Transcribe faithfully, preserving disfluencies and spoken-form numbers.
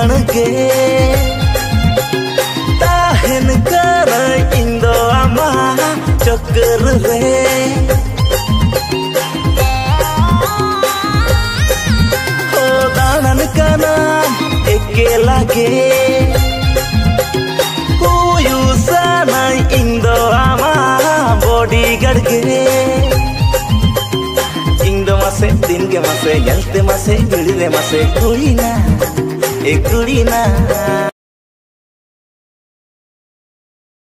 दाड़ान के ताहन काना इंदो आमा चक्कर रे हो दाड़ान काना एकेला गे हुयु साना इंदो आमा बॉडीगार्ड गे इंदो मासे दिन के मासे गलते मासे गिड़े मासे कुड़ीना ए कुड़ीना।